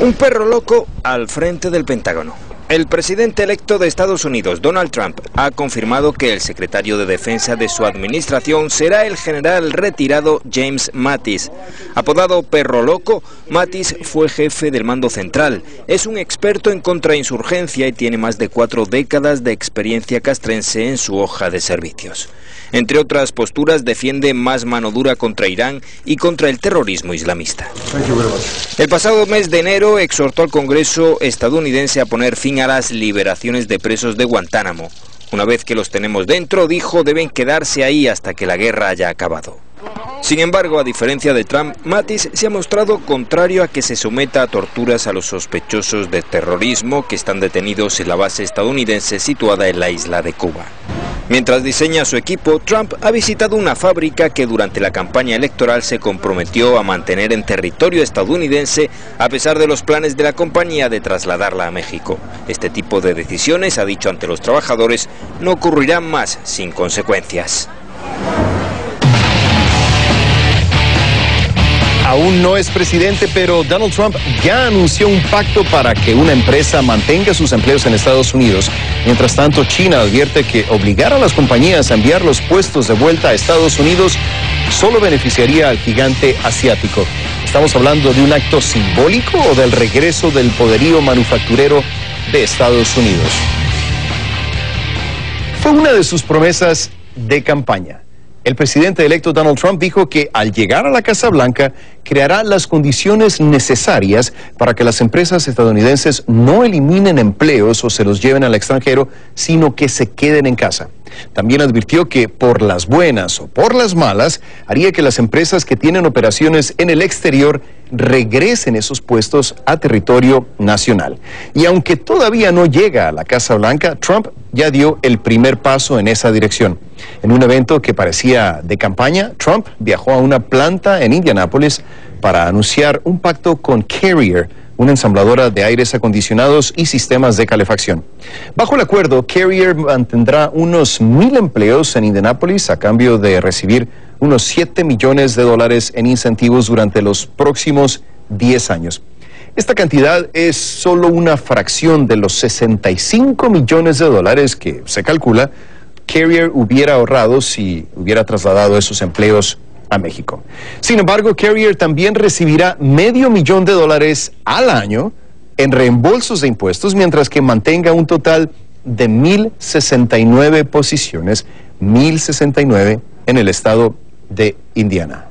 Un perro loco al frente del Pentágono. El presidente electo de Estados Unidos, Donald Trump, ha confirmado que el secretario de Defensa de su administración será el general retirado James Mattis. Apodado Perro Loco, Mattis fue jefe del mando central. Es un experto en contrainsurgencia y tiene más de 4 décadas de experiencia castrense en su hoja de servicios. Entre otras posturas, defiende más mano dura contra Irán y contra el terrorismo islamista. El pasado mes de enero exhortó al Congreso estadounidense a poner fin a las liberaciones de presos de Guantánamo. Una vez que los tenemos dentro, dijo, deben quedarse ahí hasta que la guerra haya acabado. Sin embargo, a diferencia de Trump, Mattis se ha mostrado contrario a que se someta a torturas a los sospechosos de terrorismo que están detenidos en la base estadounidense situada en la isla de Cuba. Mientras diseña su equipo, Trump ha visitado una fábrica que durante la campaña electoral se comprometió a mantener en territorio estadounidense a pesar de los planes de la compañía de trasladarla a México. Este tipo de decisiones, ha dicho ante los trabajadores, no ocurrirán más sin consecuencias. Aún no es presidente, pero Donald Trump ya anunció un pacto para que una empresa mantenga sus empleos en Estados Unidos. Mientras tanto, China advierte que obligar a las compañías a enviar los puestos de vuelta a Estados Unidos solo beneficiaría al gigante asiático. ¿Estamos hablando de un acto simbólico o del regreso del poderío manufacturero de Estados Unidos? Fue una de sus promesas de campaña. El presidente electo Donald Trump dijo que al llegar a la Casa Blanca creará las condiciones necesarias para que las empresas estadounidenses no eliminen empleos o se los lleven al extranjero, sino que se queden en casa. También advirtió que por las buenas o por las malas haría que las empresas que tienen operaciones en el exterior regresen esos puestos a territorio nacional. Y aunque todavía no llega a la Casa Blanca, Trump ya dio el primer paso en esa dirección. En un evento que parecía de campaña, Trump viajó a una planta en Indianápolis para anunciar un pacto con Carrier, una ensambladora de aires acondicionados y sistemas de calefacción. Bajo el acuerdo, Carrier mantendrá unos 1,000 empleos en Indianápolis a cambio de recibir unos $7 millones en incentivos durante los próximos 10 años. Esta cantidad es solo una fracción de los $65 millones que se calcula Carrier hubiera ahorrado si hubiera trasladado esos empleos a México. Sin embargo, Carrier también recibirá $500,000 al año en reembolsos de impuestos, mientras que mantenga un total de 1,069 posiciones, 1,069 en el estado de Indiana.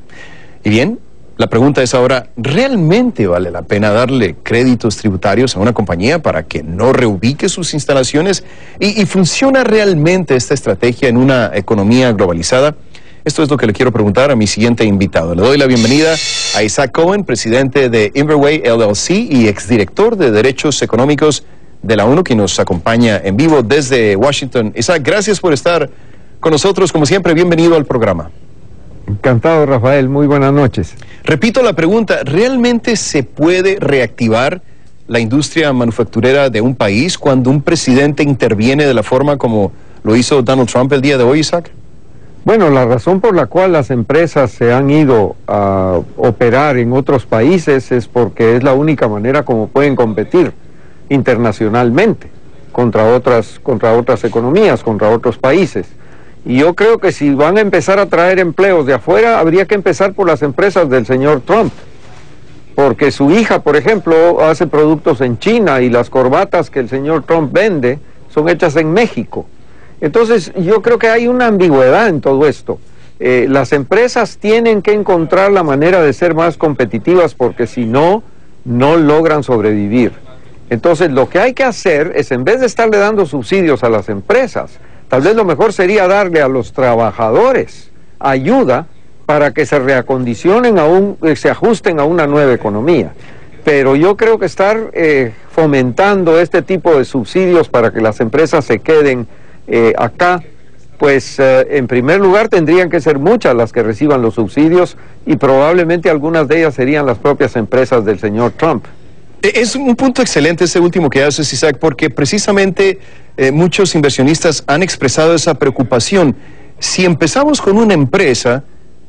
Y bien, la pregunta es ahora, ¿realmente vale la pena darle créditos tributarios a una compañía para que no reubique sus instalaciones? ¿Y funciona realmente esta estrategia en una economía globalizada? Esto es lo que le quiero preguntar a mi siguiente invitado. Le doy la bienvenida a Isaac Cohen, presidente de Inverway LLC y exdirector de Derechos Económicos de la ONU, que nos acompaña en vivo desde Washington. Isaac, gracias por estar con nosotros. Como siempre, bienvenido al programa. Encantado, Rafael. Muy buenas noches. Repito la pregunta, ¿realmente se puede reactivar la industria manufacturera de un país cuando un presidente interviene de la forma como lo hizo Donald Trump el día de hoy, Isaac? Bueno, la razón por la cual las empresas se han ido a operar en otros países es porque es la única manera como pueden competir internacionalmente contra otras economías, contra otros países. Y yo creo que si van a empezar a traer empleos de afuera, habría que empezar por las empresas del señor Trump. Porque su hija, por ejemplo, hace productos en China y las corbatas que el señor Trump vende son hechas en México. Entonces, yo creo que hay una ambigüedad en todo esto. Las empresas tienen que encontrar la manera de ser más competitivas porque si no, no logran sobrevivir. Entonces, lo que hay que hacer es, en vez de estarle dando subsidios a las empresas, tal vez lo mejor sería darle a los trabajadores ayuda para que se reacondicionen, se ajusten a una nueva economía. Pero yo creo que estar fomentando este tipo de subsidios para que las empresas se queden acá, pues en primer lugar tendrían que ser muchas las que reciban los subsidios y probablemente algunas de ellas serían las propias empresas del señor Trump. Es un punto excelente ese último que haces, Isaac, porque precisamente muchos inversionistas han expresado esa preocupación. Si empezamos con una empresa,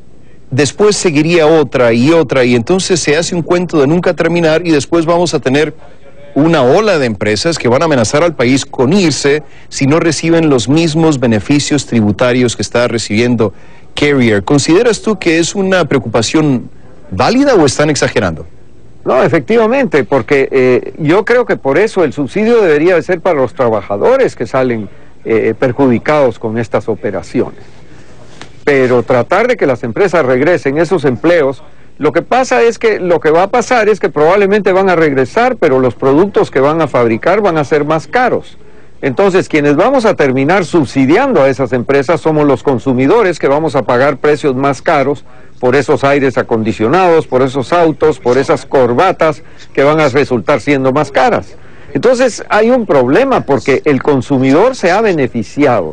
después seguiría otra, y entonces se hace un cuento de nunca terminar y después vamos a tener una ola de empresas que van a amenazar al país con irse si no reciben los mismos beneficios tributarios que está recibiendo Carrier. ¿Consideras tú que es una preocupación válida o están exagerando? No, efectivamente, porque yo creo que por eso el subsidio debería de ser para los trabajadores que salen perjudicados con estas operaciones. Pero tratar de que las empresas regresen esos empleos, lo que va a pasar es que probablemente van a regresar, pero los productos que van a fabricar van a ser más caros. Entonces, quienes vamos a terminar subsidiando a esas empresas somos los consumidores, que vamos a pagar precios más caros por esos aires acondicionados, por esos autos, por esas corbatas que van a resultar siendo más caras. Entonces, hay un problema porque el consumidor se ha beneficiado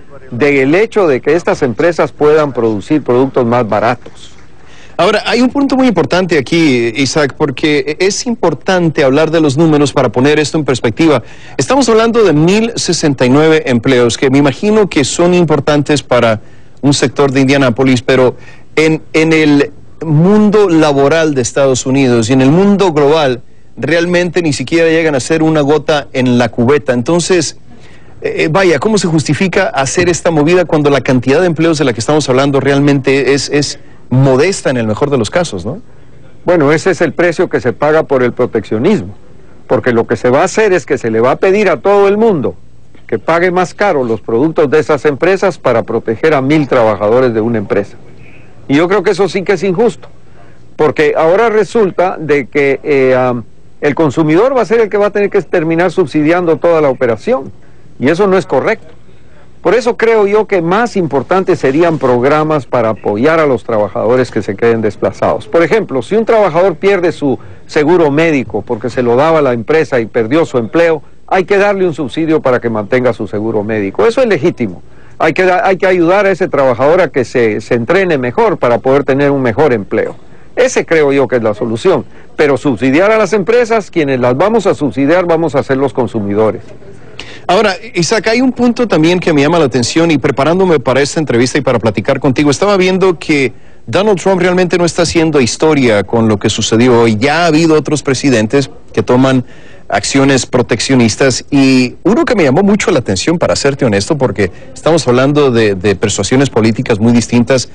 del hecho de que estas empresas puedan producir productos más baratos. Ahora, hay un punto muy importante aquí, Isaac, porque es importante hablar de los números para poner esto en perspectiva. Estamos hablando de 1.069 empleos, que me imagino que son importantes para un sector de Indianápolis, pero en el mundo laboral de Estados Unidos y en el mundo global, realmente ni siquiera llegan a ser una gota en la cubeta. Entonces, vaya, ¿cómo se justifica hacer esta movida cuando la cantidad de empleos de la que estamos hablando realmente es modesta en el mejor de los casos, ¿no? Bueno, ese es el precio que se paga por el proteccionismo, porque lo que se va a hacer es que se le va a pedir a todo el mundo que pague más caro los productos de esas empresas para proteger a 1.000 trabajadores de una empresa. Y yo creo que eso sí que es injusto, porque ahora resulta de que el consumidor va a ser el que va a tener que terminar subsidiando toda la operación, y eso no es correcto. Por eso creo yo que más importantes serían programas para apoyar a los trabajadores que se queden desplazados. Por ejemplo, si un trabajador pierde su seguro médico porque se lo daba la empresa y perdió su empleo, hay que darle un subsidio para que mantenga su seguro médico. Eso es legítimo. Hay que ayudar a ese trabajador a que se entrene mejor para poder tener un mejor empleo. Ese creo yo que es la solución. Pero subsidiar a las empresas, quienes las vamos a subsidiar vamos a ser los consumidores. Ahora, Isaac, hay un punto también que me llama la atención, y preparándome para esta entrevista y para platicar contigo, estaba viendo que Donald Trump realmente no está haciendo historia con lo que sucedió hoy. Ya ha habido otros presidentes que toman acciones proteccionistas, y uno que me llamó mucho la atención, para serte honesto, porque estamos hablando de persuasiones políticas muy distintas,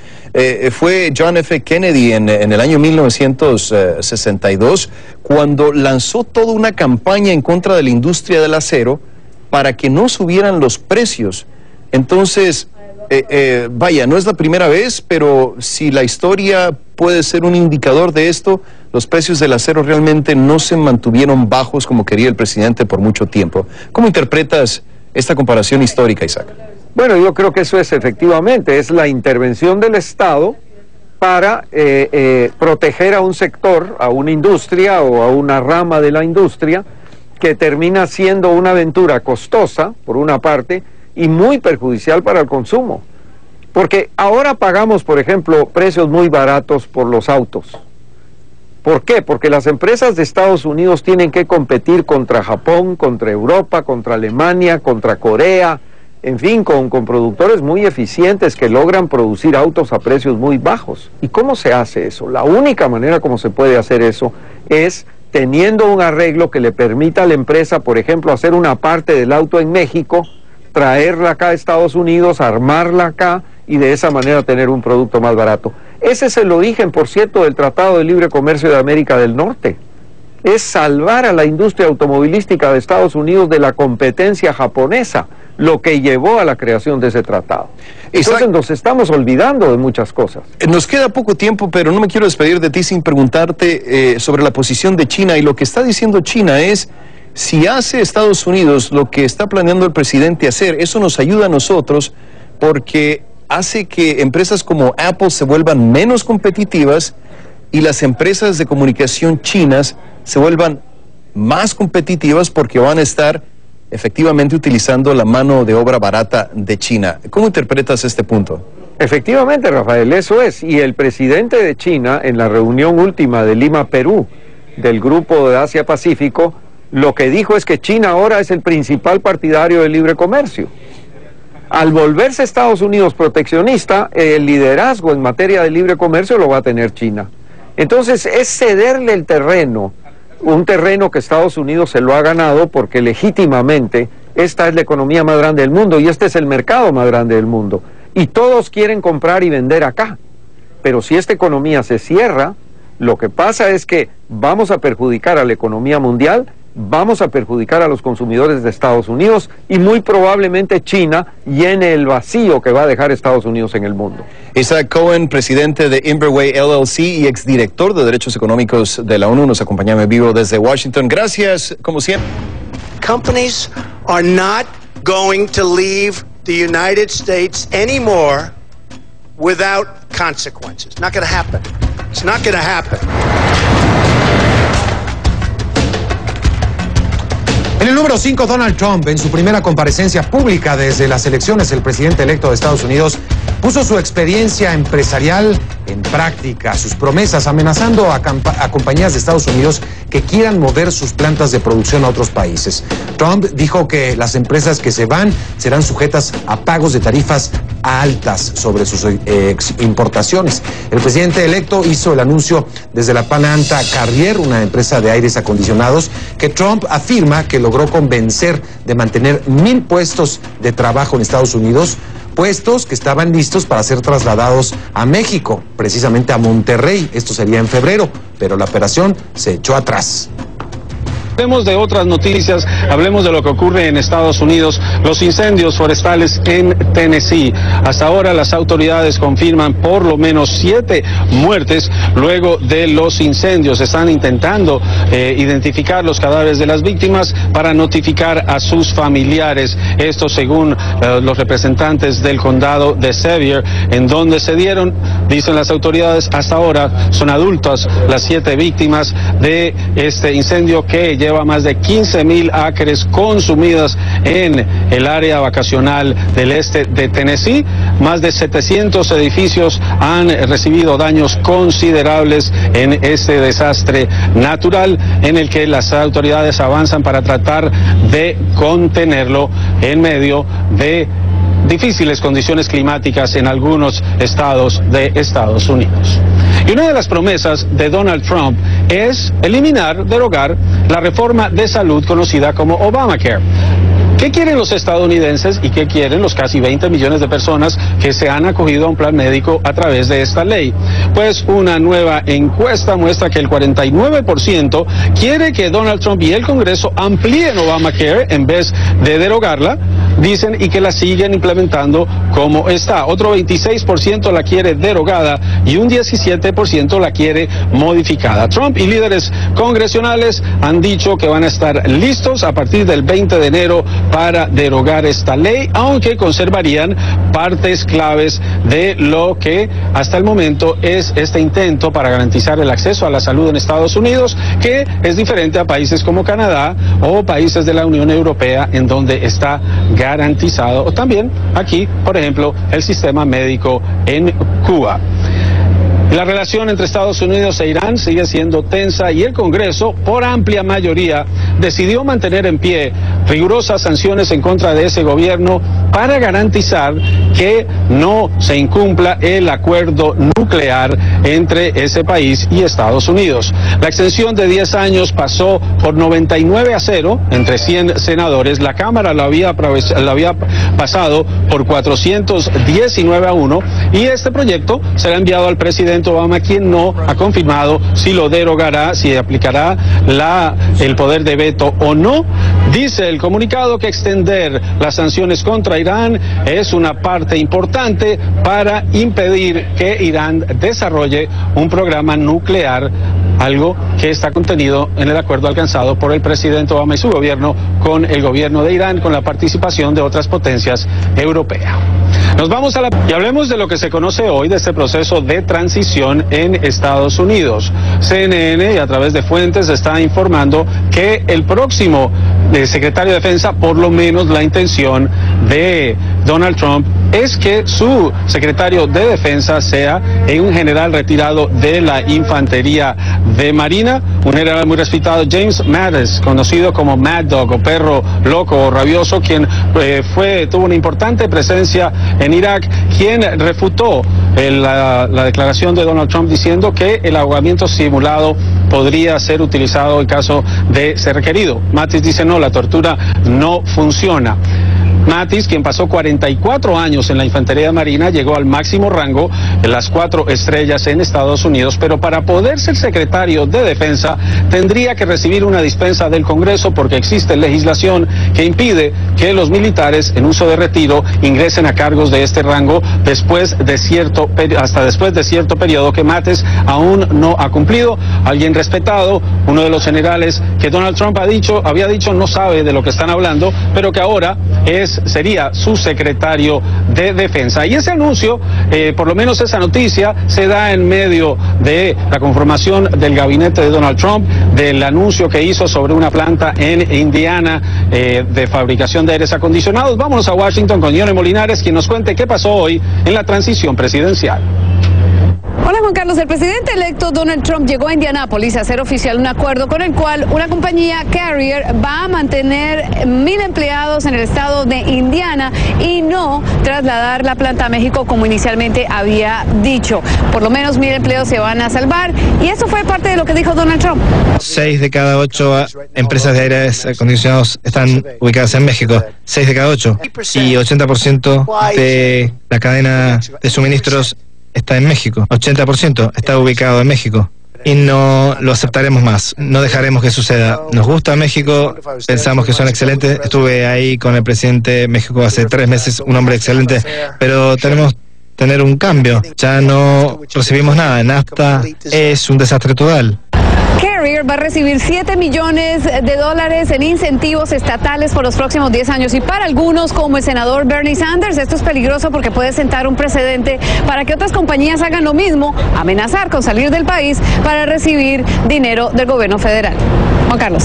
fue John F. Kennedy en el año 1962, cuando lanzó toda una campaña en contra de la industria del acero para que no subieran los precios. Entonces, vaya, no es la primera vez, pero si la historia puede ser un indicador de esto, los precios del acero realmente no se mantuvieron bajos como quería el presidente por mucho tiempo. ¿Cómo interpretas esta comparación histórica, Isaac? Bueno, yo creo que eso es efectivamente, es la intervención del Estado para proteger a un sector, a una industria o a una rama de la industria, que termina siendo una aventura costosa, por una parte, y muy perjudicial para el consumo. Porque ahora pagamos, por ejemplo, precios muy baratos por los autos. ¿Por qué? Porque las empresas de Estados Unidos tienen que competir contra Japón, contra Europa, contra Alemania, contra Corea, en fin, con productores muy eficientes que logran producir autos a precios muy bajos. ¿Y cómo se hace eso? La única manera como se puede hacer eso es teniendo un arreglo que le permita a la empresa, por ejemplo, hacer una parte del auto en México, traerla acá a Estados Unidos, armarla acá y de esa manera tener un producto más barato. Ese es el origen, por cierto, del Tratado de Libre Comercio de América del Norte. Es salvar a la industria automovilística de Estados Unidos de la competencia japonesa, lo que llevó a la creación de ese tratado. Entonces nos estamos olvidando de muchas cosas. Nos queda poco tiempo, pero no me quiero despedir de ti sin preguntarte sobre la posición de China. Y lo que está diciendo China es, si hace Estados Unidos lo que está planeando el presidente hacer, eso nos ayuda a nosotros porque hace que empresas como Apple se vuelvan menos competitivas y las empresas de comunicación chinas se vuelvan más competitivas porque van a estar efectivamente utilizando la mano de obra barata de China. ¿Cómo interpretas este punto? Efectivamente, Rafael, eso es. Y el presidente de China, en la reunión última de Lima, Perú, del Grupo de Asia-Pacífico, lo que dijo es que China ahora es el principal partidario del libre comercio. Al volverse Estados Unidos proteccionista, el liderazgo en materia de libre comercio lo va a tener China. Entonces es cederle el terreno, un terreno que Estados Unidos se lo ha ganado porque legítimamente esta es la economía más grande del mundo y este es el mercado más grande del mundo. Y todos quieren comprar y vender acá. Pero si esta economía se cierra, lo que pasa es que vamos a perjudicar a la economía mundial, vamos a perjudicar a los consumidores de Estados Unidos y muy probablemente China llene el vacío que va a dejar Estados Unidos en el mundo. Isaac Cohen, presidente de Inverway LLC y exdirector de Derechos Económicos de la ONU, nos acompaña en vivo desde Washington. Gracias, como siempre. Companies are not going to leave the United States anymore without consequences. Not going to happen. It's not going to happen. En el número 5, Donald Trump, en su primera comparecencia pública desde las elecciones, el presidente electo de Estados Unidos puso su experiencia empresarial en práctica, sus promesas, amenazando a compañías de Estados Unidos que quieran mover sus plantas de producción a otros países. Trump dijo que las empresas que se van serán sujetas a pagos de tarifas altas sobre sus importaciones. El presidente electo hizo el anuncio desde la planta Carrier, una empresa de aires acondicionados, que Trump afirma que logró convencer de mantener 1,000 puestos de trabajo en Estados Unidos, puestos que estaban listos para ser trasladados a México, precisamente a Monterrey. Esto sería en febrero, pero la operación se echó atrás. Hablemos de otras noticias, hablemos de lo que ocurre en Estados Unidos, los incendios forestales en Tennessee. Hasta ahora las autoridades confirman por lo menos 7 muertes luego de los incendios. Están intentando identificar los cadáveres de las víctimas para notificar a sus familiares. Esto según los representantes del condado de Sevier, en donde se dieron, dicen las autoridades, hasta ahora son adultas las 7 víctimas de este incendio que lleva más de 15,000 acres consumidas en el área vacacional del este de Tennessee. Más de 700 edificios han recibido daños considerables en este desastre natural en el que las autoridades avanzan para tratar de contenerlo en medio de difíciles condiciones climáticas en algunos estados de Estados Unidos. Y una de las promesas de Donald Trump es derogar la reforma de salud conocida como Obamacare. ¿Qué quieren los estadounidenses y qué quieren los casi 20 millones de personas que se han acogido a un plan médico a través de esta ley? Pues una nueva encuesta muestra que el 49% quiere que Donald Trump y el Congreso amplíen Obamacare en vez de derogarla, dicen, y que la siguen implementando como está. Otro 26% la quiere derogada y un 17% la quiere modificada. Trump y líderes congresionales han dicho que van a estar listos a partir del 20 de enero para derogar esta ley, aunque conservarían partes claves de lo que hasta el momento es este intento para garantizar el acceso a la salud en Estados Unidos, que es diferente a países como Canadá o países de la Unión Europea, en donde está garantizado, o también aquí, por ejemplo, el sistema médico en Cuba. La relación entre Estados Unidos e Irán sigue siendo tensa y el Congreso, por amplia mayoría, decidió mantener en pie rigurosas sanciones en contra de ese gobierno para garantizar que no se incumpla el acuerdo nuclear entre ese país y Estados Unidos. La extensión de 10 años pasó por 99-0 entre 100 senadores. La Cámara lo había pasado por 419-1 y este proyecto será enviado al presidente Obama, quien no ha confirmado si lo derogará, si aplicará el poder de veto o no. Dice el comunicado que extender las sanciones contra Irán es una parte importante para impedir que Irán desarrolle un programa nuclear, algo que está contenido en el acuerdo alcanzado por el presidente Obama y su gobierno con el gobierno de Irán, con la participación de otras potencias europeas. Nos vamos y hablemos de lo que se conoce hoy de este proceso de transición en Estados Unidos. CNN, y a través de fuentes, está informando que el próximo secretario de Defensa, por lo menos la intención de Donald Trump, es que su secretario de Defensa sea un general retirado de la Infantería de Marina, un general muy respetado, James Mattis, conocido como Mad Dog o perro loco o rabioso, quien tuvo una importante presencia en Irak, quien refutó la declaración de Donald Trump diciendo que el ahogamiento simulado podría ser utilizado en caso de ser requerido. Mattis dice no, la tortura no funciona. Mattis, quien pasó 44 años en la Infantería Marina, llegó al máximo rango en las 4 estrellas en Estados Unidos, pero para poder ser secretario de Defensa tendría que recibir una dispensa del Congreso porque existe legislación que impide que los militares en uso de retiro ingresen a cargos de este rango hasta después de cierto periodo que Mattis aún no ha cumplido. Alguien respetado, uno de los generales que Donald Trump había dicho no sabe de lo que están hablando, pero que ahora sería su secretario de Defensa. Y ese anuncio, por lo menos esa noticia, se da en medio de la conformación del gabinete de Donald Trump, del anuncio que hizo sobre una planta en Indiana de fabricación de aires acondicionados. Vámonos a Washington con Yone Molinares, quien nos cuente qué pasó hoy en la transición presidencial. Hola Juan Carlos, el presidente electo Donald Trump llegó a Indianápolis a hacer oficial un acuerdo con el cual una compañía Carrier va a mantener 1,000 empleados en el estado de Indiana y no trasladar la planta a México como inicialmente había dicho. Por lo menos 1,000 empleos se van a salvar y eso fue parte de lo que dijo Donald Trump. 6 de cada 8 empresas de aires acondicionados están ubicadas en México, 6 de cada 8, y 80% de la cadena de suministros está en México, 80% está ubicado en México y no lo aceptaremos más, no dejaremos que suceda. Nos gusta México, pensamos que son excelentes, estuve ahí con el presidente de México hace 3 meses, un hombre excelente, pero tenemos que tener un cambio, ya no recibimos nada, NAFTA es un desastre total. Carrier va a recibir $7 millones en incentivos estatales por los próximos 10 años y para algunos, como el senador Bernie Sanders, esto es peligroso porque puede sentar un precedente para que otras compañías hagan lo mismo, amenazar con salir del país para recibir dinero del gobierno federal. Juan Carlos.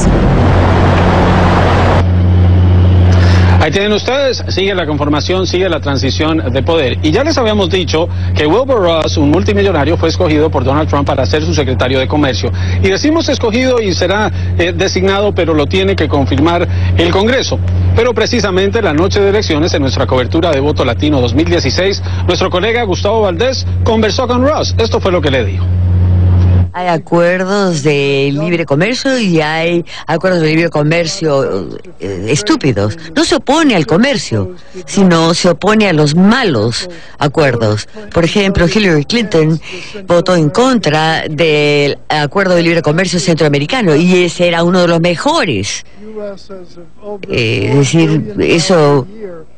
Ahí tienen ustedes, sigue la conformación, sigue la transición de poder. Y ya les habíamos dicho que Wilbur Ross, un multimillonario, fue escogido por Donald Trump para ser su secretario de Comercio. Y decimos escogido y será designado, pero lo tiene que confirmar el Congreso. Pero precisamente la noche de elecciones, en nuestra cobertura de Voto Latino 2016, nuestro colega Gustavo Valdés conversó con Ross. Esto fue lo que le dijo. Hay acuerdos de libre comercio y hay acuerdos de libre comercio estúpidos. No se opone al comercio, sino se opone a los malos acuerdos. Por ejemplo, Hillary Clinton votó en contra del acuerdo de libre comercio centroamericano y ese era uno de los mejores. Es decir, eso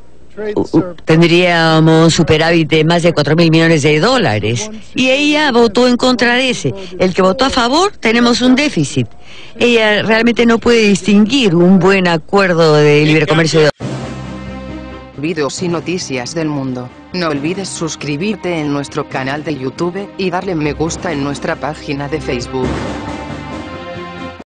tendríamos superávit de más de $4,000 millones y ella votó en contra de ese. El que votó a favor, tenemos un déficit. Ella realmente no puede distinguir un buen acuerdo de libre comercio. Videos y noticias del mundo. No olvides suscribirte en nuestro canal de YouTube y darle me gusta en nuestra página de Facebook.